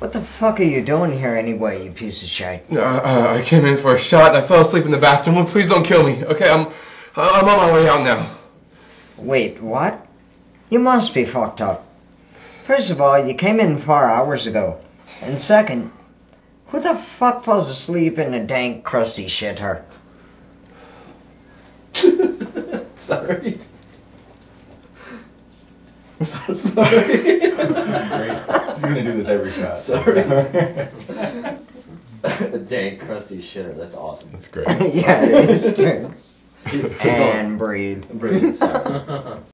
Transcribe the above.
What the fuck are you doing here anyway, you piece of shit? I came in for a shot and I fell asleep in the bathroom. Please don't kill me, okay? I'm on my way out now. Wait, what? You must be fucked up. First of all, you came in 4 hours ago. And second, who the fuck falls asleep in a dank, crusty shitter? Sorry. So sorry. Great. He's gonna do this every shot. Sorry. A dank, crusty shitter. That's awesome. That's great. Yeah, it is true. And breathe. Breathe. Sorry.